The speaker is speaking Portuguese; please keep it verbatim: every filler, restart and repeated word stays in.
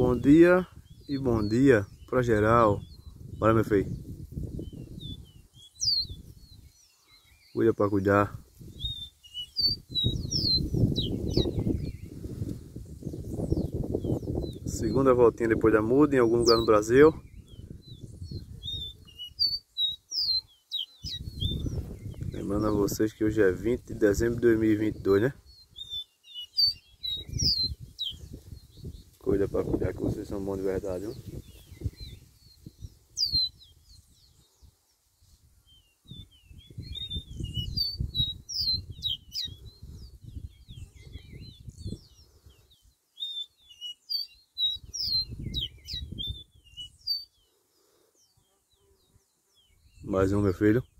Bom dia e bom dia pra geral. Bora, meu filho. Cuida pra cuidar. Segunda voltinha depois da muda em algum lugar no Brasil. Lembrando a vocês que hoje é vinte de dezembro de dois mil e vinte e dois, né? Cuida pra cuidar que vocês são bons de verdade, viu? Mais um, meu filho.